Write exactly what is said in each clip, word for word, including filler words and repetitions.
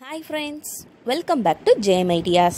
Hi friends, welcome back to J A Y A M Ideas.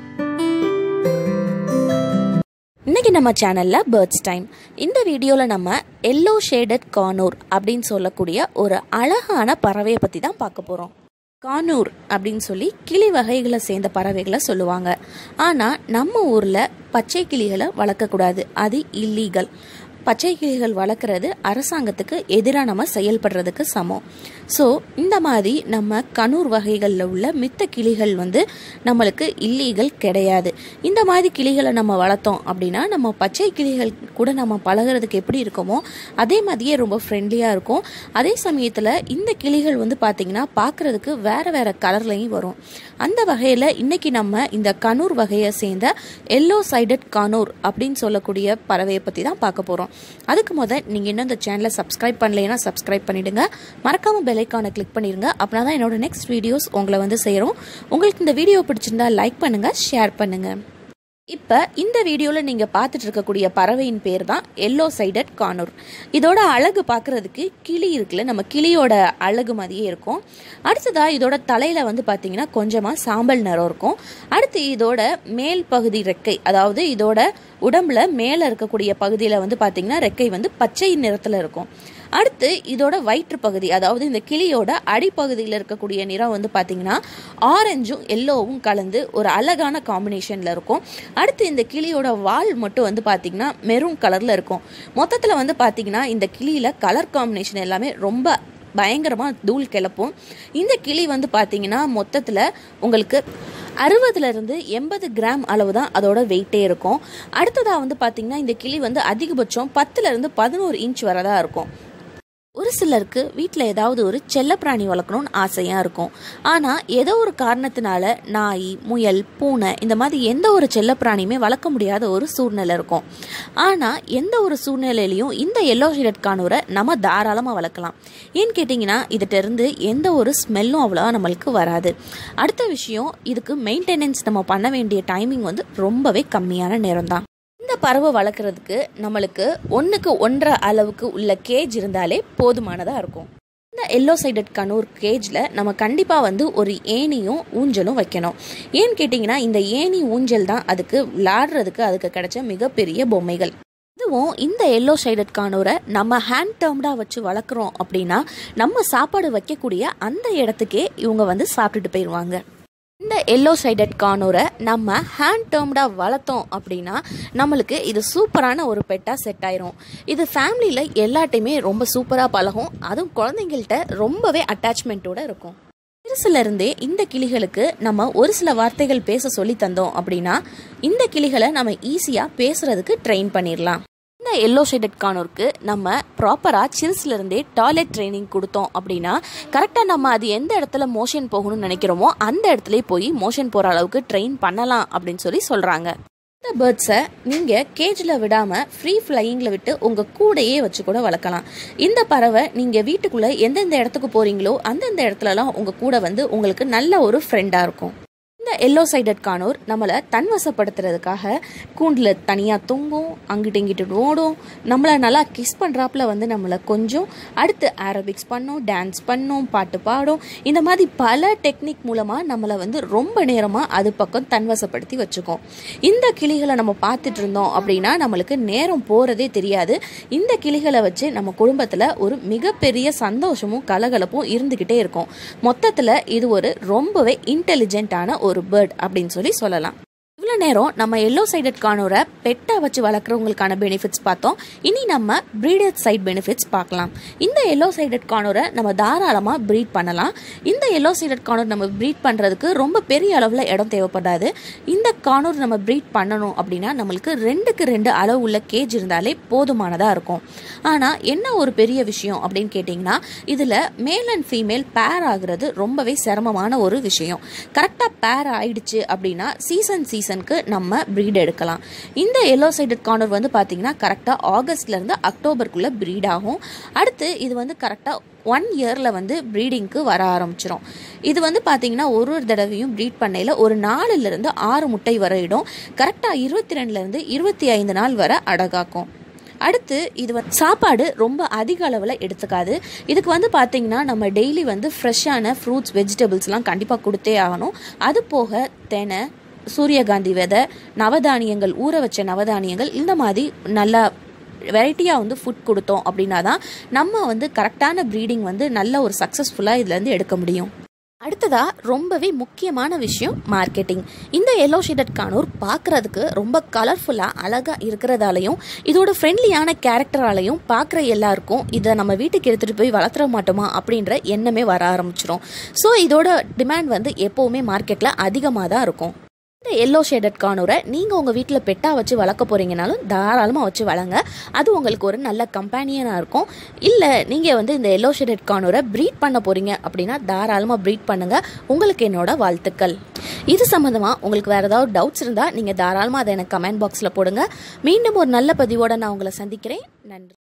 இன்னைக்கு நம்ம சேனல்ல birds time. இந்த வீடியோல நம்ம எல்லோ ஷேடட் கானூர் அப்படின்னு சொல்லக்கூடிய ஒரு அழகான பறவையை பத்தி தான் பார்க்க போறோம். கானூர் அப்படின்னு சொல்லி கிளி வகைகளை சேர்ந்த பறவைகளை சொல்லுவாங்க. ஆனா நம்ம ஊர்ல பச்சை கிளிகளை வளர்க்கக்கூடாது, அது இல்லீகல். பச்சை கிளிகள் வளர்க்குறது அரசாங்கத்துக்கு எதிராக நம்ம செயல்படுறதுக்கு சமம். ஸோ இந்த மாதிரி நம்ம கனூர் வகைகளில் உள்ள மித்த கிளிகள் வந்து நம்மளுக்கு இல்லீகல் கிடையாது. இந்த மாதிரி கிளிகளை நம்ம வளர்த்தோம் அப்படின்னா நம்ம பச்சை கிளிகள் கூட நம்ம பழகிறதுக்கு எப்படி இருக்குமோ அதே மாதிரியே ரொம்ப ஃப்ரெண்ட்லியாக இருக்கும். அதே சமயத்தில் இந்த கிளிகள் வந்து பார்த்திங்கன்னா பார்க்குறதுக்கு வேறு வேறு கலர்லையும் வரும். அந்த வகையில் இன்றைக்கி நம்ம இந்த கனூர் வகையை சேர்ந்த எல்லோ சைடட் கானூர் அப்படின்னு சொல்லக்கூடிய பறவையை பற்றி தான் பார்க்க போகிறோம். அதுக்கு முதல் நீங்கள் இன்னும் இந்த சேனலை சப்ஸ்கிரைப் பண்ணலைன்னா சப்ஸ்கிரைப் பண்ணிவிடுங்க. மறக்காமல் பெல் ஐக்கானை கிளிக் பண்ணிடுங்க. அப்படின்னா தான் என்னோட நெக்ஸ்ட் வீடியோஸ் உங்களை வந்து சேரும். உங்களுக்கு இந்த வீடியோ பிடிச்சிருந்தா லைக் பண்ணுங்கள், ஷேர் பண்ணுங்கள். இப்போ இந்த வீடியோவில் நீங்கள் பார்த்துட்டு இருக்கக்கூடிய பறவையின் பேர் தான் எல்லோ சைடட் கானூர். இதோட அழகு பார்க்குறதுக்கு கிளி இருக்குல்ல, நம்ம கிளியோட அழகு மாதிரியே இருக்கும். அடுத்ததாக இதோட தலையில் வந்து பார்த்தீங்கன்னா கொஞ்சமாக சாம்பல் நிறம் இருக்கும். அடுத்து இதோட மேல் பகுதி ரெக்கை, அதாவது இதோட உடம்புல மேலே இருக்கக்கூடிய பகுதியில் வந்து பார்த்தீங்கன்னா ரெக்கை வந்து பச்சை நிறத்தில் இருக்கும். அடுத்து இதோட வயிற்று பகுதி, அதாவது இந்த கிளியோட அடிப்பகுதியில் இருக்கக்கூடிய நிறம் வந்து பார்த்தீங்கன்னா ஆரஞ்சும் எல்லோவும் கலந்து ஒரு அழகான காம்பினேஷனில் இருக்கும். அடுத்து இந்த கிளியோட வால் மட்டும் வந்து பார்த்தீங்கன்னா மெரூன் கலரில் இருக்கும். மொத்தத்தில் வந்து பார்த்தீங்கன்னா இந்த கிளியில் கலர் காம்பினேஷன் எல்லாமே ரொம்ப பயங்கரமாக தூள் கிளப்பும். இந்த கிளி வந்து பார்த்தீங்கன்னா மொத்தத்தில் உங்களுக்கு அறுபதுலேருந்து எண்பது கிராம் அளவு தான் அதோட வெயிட்டே இருக்கும். அடுத்ததாக வந்து பார்த்தீங்கன்னா இந்த கிளி வந்து அதிகபட்சம் பத்துலேருந்து பதினோரு இன்ச் வரதான் இருக்கும். ஒரு சிலருக்கு வீட்டில் ஏதாவது ஒரு செல்லப்பிராணி வளர்க்கணும்னு ஆசையாக இருக்கும். ஆனால் ஏதோ ஒரு காரணத்தினால நாய், முயல், பூனை இந்த மாதிரி எந்த ஒரு செல்லப்பிராணியுமே வளர்க்க முடியாத ஒரு சூழ்நிலை இருக்கும். ஆனால் எந்த ஒரு சூழ்நிலையிலையும் இந்த எல்லோ ஷேடட் கானூரை நம்ம தாராளமாக வளர்க்கலாம். ஏன்னு கேட்டிங்கன்னா இதுகிட்ட இருந்து எந்த ஒரு ஸ்மெல்லும் அவ்வளோவா நம்மளுக்கு வராது. அடுத்த விஷயம், இதுக்கு மெயின்டெனன்ஸ் நம்ம பண்ண வேண்டிய டைமிங் வந்து ரொம்பவே கம்மியான நேரம் தான். இந்த பறவை வளர்க்குறதுக்கு நம்மளுக்கு ஒன்றுக்கு ஒன்றரை அளவுக்கு உள்ள கேஜ் இருந்தாலே போதுமானதாக இருக்கும். இந்த எல்லோ சைடட் கனூர் கேஜில் நம்ம கண்டிப்பாக வந்து ஒரு ஏணியும் ஊஞ்சலும் வைக்கணும். ஏன்னு கேட்டிங்கன்னா இந்த ஏணி ஊஞ்சல் தான் அதுக்கு விளாடுறதுக்கு அதுக்கு கிடைச்ச மிகப்பெரிய பொம்மைகள். இதுவும் இந்த எல்லோ ஷேடட் கானூரை நம்ம ஹேண்ட் டேர்ம்டாக வச்சு வளர்க்குறோம் அப்படின்னா நம்ம சாப்பாடு வைக்கக்கூடிய அந்த இடத்துக்கே இவங்க வந்து சாப்பிட்டுட்டு போயிடுவாங்க. இந்த எல்லோ சைடட் கானூரை நம்ம ஹேண்ட் டேர்ம்டாக வளர்த்தோம் அப்படின்னா நம்மளுக்கு இது சூப்பரான ஒரு பெட்டாக செட் ஆயிரும். இது ஃபேமிலியில் எல்லாட்டையுமே ரொம்ப சூப்பராக பழகும். அதுவும் குழந்தைங்கள்ட்ட ரொம்பவே அட்டாச்மெண்ட்டோடு இருக்கும். சிறுசுலேருந்தே இந்த கிளிகளுக்கு நம்ம ஒரு சில வார்த்தைகள் பேச சொல்லி தந்தோம் அப்படின்னா இந்த கிளிகளை நம்ம ஈஸியாக பேசுகிறதுக்கு ட்ரெயின் பண்ணிடலாம். இந்த எல்லோ ஷேடட் கானூருக்கு நம்ம ப்ராப்பராக சிறுசுலேருந்தே டாய்லெட் ட்ரைனிங் கொடுத்தோம் அப்படின்னா கரெக்டாக நம்ம அது எந்த இடத்துல மோஷன் போகணும்னு நினைக்கிறோமோ அந்த இடத்துல போய் மோஷன் போகிற அளவுக்கு ட்ரெயின் பண்ணலாம் அப்படின்னு சொல்லி சொல்கிறாங்க. இந்த பேர்ட்ஸை நீங்கள் கேஜில் விடாமல் ஃப்ரீ ஃப்ளையிங்கில் விட்டு உங்கள் கூடையே வச்சு கூட வளர்க்கலாம். இந்த பறவை நீங்கள் வீட்டுக்குள்ளே எந்தெந்த இடத்துக்கு போகிறீங்களோ அந்தந்த இடத்துலலாம் உங்கள் கூட வந்து உங்களுக்கு நல்ல ஒரு ஃப்ரெண்டாக இருக்கும். இந்த எல்லோ சைடட் கானூர் நம்மளை தன்வசப்படுத்துறதுக்காக கூண்டில் தனியாக தொங்கும், அங்கிட்டு இங்கிட்டு ஓடும், நம்மளை நல்லா கிஸ் பண்ணுறாப்புல வந்து நம்மளை கொஞ்சம் அடுத்து ஏரோபிக்ஸ் பண்ணும், டான்ஸ் பண்ணும், பாட்டு பாடும். இந்த மாதிரி பல டெக்னிக் மூலமாக நம்மளை வந்து ரொம்ப நேரமாக அது பக்கம் தன்வசப்படுத்தி வச்சுக்கோம். இந்த கிளிகளை நம்ம பார்த்துட்டு இருந்தோம் அப்படின்னா நம்மளுக்கு நேரம் போகிறதே தெரியாது. இந்த கிளிகளை வச்சு நம்ம குடும்பத்தில் ஒரு மிகப்பெரிய சந்தோஷமும் கலகலப்பும் இருந்துக்கிட்டே இருக்கும். மொத்தத்தில் இது ஒரு ரொம்பவே இன்டெலிஜென்ட்டான ஒரு பேர்ட் அப்படின்னு சொல்லி சொல்லலாம். இவ்வளோ நேரம் நம்ம எல்லோ சைடட் கானூரை பெட்டாக வச்சு வளர்க்குறவங்களுக்கான பெனிஃபிட்ஸ் பார்த்தோம். இனி நம்ம ப்ரீடட் சைட் பெனிஃபிட்ஸ் பார்க்கலாம். இந்த எல்லோ சைடட் கானூரை நம்ம தாராளமாக ப்ரீட் பண்ணலாம். இந்த எல்லோ சைடட் கானூர் நம்ம ப்ரீட் பண்ணுறதுக்கு ரொம்ப பெரிய அளவில் இடம் தேவைப்படாது. இந்த கானூர் நம்ம ப்ரீட் பண்ணணும் அப்படின்னா நம்மளுக்கு ரெண்டுக்கு ரெண்டு அளவு உள்ள கேஜ் இருந்தாலே போதுமானதாக இருக்கும். ஆனால் என்ன ஒரு பெரிய விஷயம் அப்படின்னு கேட்டிங்கன்னா இதில் மேல் அண்ட் ஃபீமேல் பேர் ஆகுறது ரொம்பவே சிரமமான ஒரு விஷயம். கரெக்டாக பேர் ஆயிடுச்சு அப்படின்னா சீசன் சீசன் நம்ம பிரீட் எடுக்கலாம். இந்த எல்லோ சைடட் கானூர் வந்து பார்த்தீங்கன்னா கரெக்டாக ஆகஸ்ட்லேருந்து அக்டோபருக்குள்ளே ப்ரீட் ஆகும். அடுத்து இது வந்து கரெக்டாக ஒன் இயரில் வந்து ப்ரீடிங்க்கு வர ஆரம்பிச்சிடும். இது வந்து பார்த்தீங்கன்னா ஒரு ஒரு தடவையும் ப்ரீட் பண்ணையில் ஒரு நாலுலேருந்து ஆறு முட்டை வரையிடும். கரெக்டாக இருபத்தி ரெண்டுலேருந்து இருபத்தி ஐந்து நாள் வரை அடகாக்கும். அடுத்து இது வந்து சாப்பாடு ரொம்ப அதிக அளவில் எடுத்துக்காது. இதுக்கு வந்து பார்த்தீங்கன்னா நம்ம டெய்லி வந்து ஃப்ரெஷ்ஷான ஃப்ரூட்ஸ் வெஜிடபிள்ஸ்லாம் கண்டிப்பாக கொடுத்தே ஆகணும். அது போக தெனை, சூரியகாந்தி விதை, நவதானியங்கள், ஊற வச்ச நவதானியங்கள், இந்த மாதிரி நல்லா வெரைட்டியாக வந்து ஃபுட் கொடுத்தோம் அப்படின்னா தான் நம்ம வந்து கரெக்டான ப்ரீடிங் வந்து நல்ல ஒரு சக்ஸஸ்ஃபுல்லாக இதுலேருந்து எடுக்க முடியும். அடுத்ததாக ரொம்பவே முக்கியமான விஷயம் மார்க்கெட்டிங். இந்த எல்லோ ஷேடட் கானூர் பார்க்குறதுக்கு ரொம்ப கலர்ஃபுல்லாக அழகாக இருக்கிறதாலையும் இதோட ஃப்ரெண்ட்லியான கேரக்டராலையும் பார்க்குற எல்லாருக்கும் இதை நம்ம வீட்டுக்கு எடுத்துகிட்டு போய் வளர்த்துற மாட்டோமா அப்படின்ற எண்ணமே வர ஆரம்பிச்சிடும். ஸோ இதோட டிமாண்ட் வந்து எப்போவுமே மார்க்கெட்டில் அதிகமாக தான் இருக்கும். இந்த எல்லோ ஷேடட் கானூரை நீங்கள் உங்கள் வீட்டில் பெட்டாக வச்சு வளர்க்க போகிறீங்கனாலும் தாராளமாக வச்சு வளங்க. அது உங்களுக்கு ஒரு நல்ல கம்பேனியனாக இருக்கும். இல்லை நீங்கள் வந்து இந்த எல்லோ ஷேடட் கானூரை ப்ரீட் பண்ண போகிறீங்க அப்படின்னா தாராளமாக ப்ரீட் பண்ணுங்கள். உங்களுக்கு என்னோட வாழ்த்துக்கள். இது சம்மந்தமாக உங்களுக்கு வேறு ஏதாவது டவுட்ஸ் இருந்தால் நீங்கள் தாராளமாக அதை எனக்கு கமெண்ட் பாக்ஸில் போடுங்க. மீண்டும் ஒரு நல்ல பதிவோடு நான் உங்களை சந்திக்கிறேன். நன்றி.